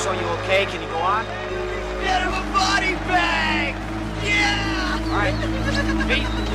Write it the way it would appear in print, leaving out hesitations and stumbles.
So you okay? Can you go on? Get him a body bag! Yeah! All right. Pete.